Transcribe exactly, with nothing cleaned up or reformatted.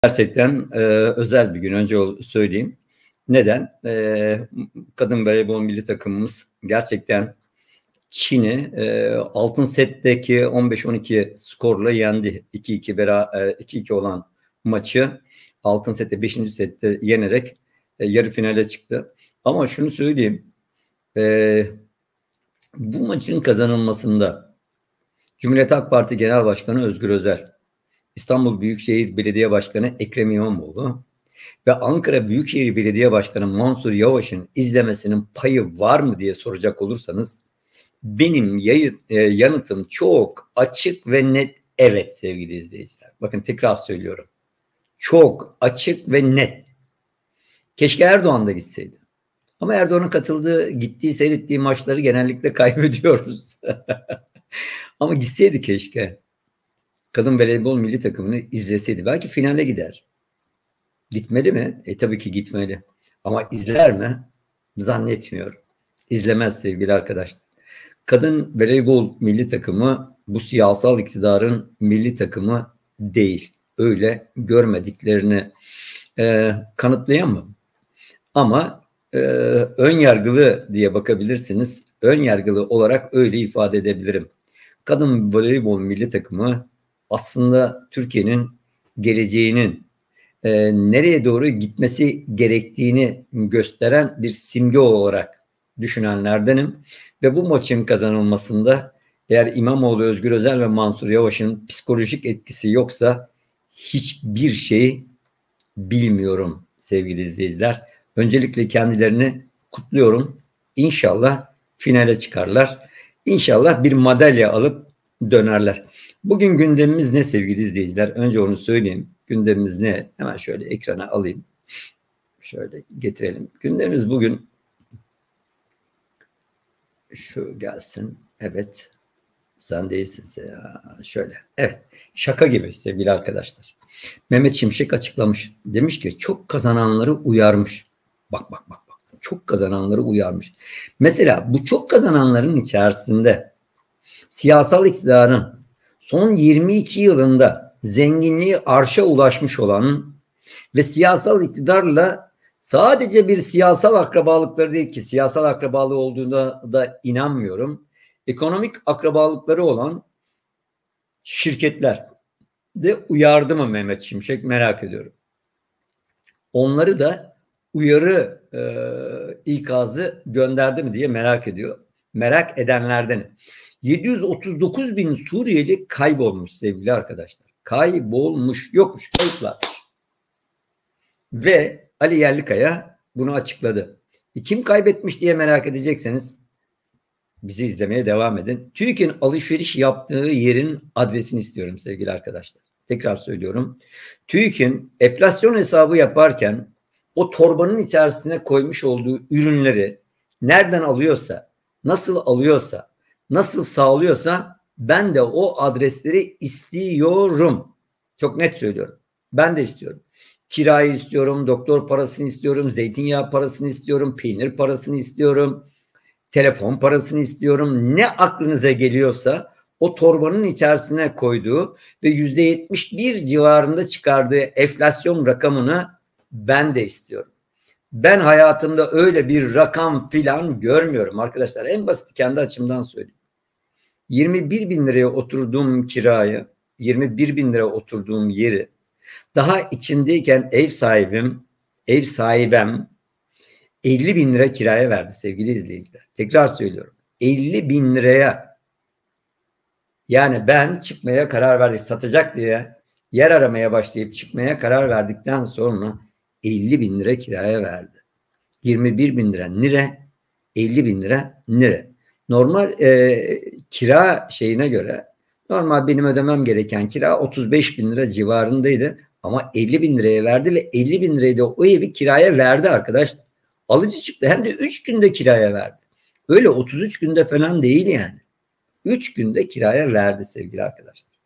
Gerçekten e, özel bir gün. Önce söyleyeyim. Neden? E, kadın voleybol milli takımımız gerçekten Çin'i e, altın setteki on beş on iki skorla yendi. iki iki bera, iki iki olan maçı altın sette beşinci sette yenerek e, yarı finale çıktı. Ama şunu söyleyeyim. E, bu maçın kazanılmasında Cumhuriyet Halk Parti Genel Başkanı Özgür Özel, İstanbul Büyükşehir Belediye Başkanı Ekrem İmamoğlu ve Ankara Büyükşehir Belediye Başkanı Mansur Yavaş'ın izlemesinin payı var mı diye soracak olursanız benim yayı, e, yanıtım çok açık ve net evet sevgili izleyiciler. Bakın tekrar söylüyorum. Çok açık ve net. Keşke Erdoğan da gitseydi. Ama Erdoğan'ın katıldığı, gittiği, seyrettiği maçları genellikle kaybediyoruz. Ama gitseydi keşke. Kadın voleybol milli takımını izleseydi. Belki finale gider. Gitmeli mi? E tabii ki gitmeli. Ama izler mi? Zannetmiyorum. İzlemez sevgili arkadaşlar. Kadın voleybol milli takımı bu siyasal iktidarın milli takımı değil. Öyle görmediklerini e, kanıtlayamam. Ama e, ön yargılı diye bakabilirsiniz. Ön yargılı olarak öyle ifade edebilirim. Kadın voleybol milli takımı aslında Türkiye'nin geleceğinin e, nereye doğru gitmesi gerektiğini gösteren bir simge olarak düşünenlerdenim. Ve bu maçın kazanılmasında eğer İmamoğlu, Özgür Özel ve Mansur Yavaş'ın psikolojik etkisi yoksa hiçbir şey bilmiyorum sevgili izleyiciler. Öncelikle kendilerini kutluyorum. İnşallah finale çıkarlar. İnşallah bir madalya alıp dönerler. Bugün gündemimiz ne sevgili izleyiciler? Önce onu söyleyeyim. Gündemimiz ne? Hemen şöyle ekrana alayım. Şöyle getirelim. Gündemimiz bugün şu gelsin. Evet. Sen değilsin ya. Şöyle. Evet. Şaka gibi sevgili arkadaşlar. Mehmet Şimşek açıklamış. Demiş ki çok kazananları uyarmış. Bak bak bak bak. Çok kazananları uyarmış. Mesela bu çok kazananların içerisinde siyasal iktidarın son yirmi iki yılında zenginliği arşa ulaşmış olan ve siyasal iktidarla sadece bir siyasal akrabalıkları değil ki siyasal akrabalığı olduğuna da inanmıyorum. Ekonomik akrabalıkları olan şirketler de uyardı mı Mehmet Şimşek merak ediyorum. Onları da uyarı e, ikazı gönderdi mi diye merak ediyor. Merak edenlerden. yedi yüz otuz dokuz bin Suriyeli kaybolmuş sevgili arkadaşlar. Kaybolmuş, yokmuş, kayıplarmış. Ve Ali Yerlikaya bunu açıkladı. E kim kaybetmiş diye merak edecekseniz bizi izlemeye devam edin. TÜİK'in alışveriş yaptığı yerin adresini istiyorum sevgili arkadaşlar. Tekrar söylüyorum. TÜİK'in enflasyon hesabı yaparken o torbanın içerisine koymuş olduğu ürünleri nereden alıyorsa, nasıl alıyorsa, nasıl sağlıyorsa ben de o adresleri istiyorum. Çok net söylüyorum. Ben de istiyorum. Kirayı istiyorum, doktor parasını istiyorum, zeytinyağı parasını istiyorum, peynir parasını istiyorum, telefon parasını istiyorum. Ne aklınıza geliyorsa o torbanın içerisine koyduğu ve yüzde yetmiş bir civarında çıkardığı enflasyon rakamını ben de istiyorum. Ben hayatımda öyle bir rakam filan görmüyorum arkadaşlar. En basit kendi açımdan söyleyeyim. yirmi bir bin liraya oturduğum kirayı, yirmi bir bin lira oturduğum yeri daha içindeyken ev sahibim, ev sahibem elli bin lira kiraya verdi sevgili izleyiciler. Tekrar söylüyorum. elli bin liraya. Yani ben çıkmaya karar verdik. Satacak diye yer aramaya başlayıp çıkmaya karar verdikten sonra elli bin lira kiraya verdi. yirmi bir bin lira nire, elli bin lira nire. Normal e, kira şeyine göre normal benim ödemem gereken kira otuz beş bin lira civarındaydı. Ama elli bin liraya verdi ve elli bin lirayı da o evi kiraya verdi arkadaşlar. Alıcı çıktı. Hem de üç günde kiraya verdi. Öyle otuz üç günde falan değil yani. üç günde kiraya verdi sevgili arkadaşlar.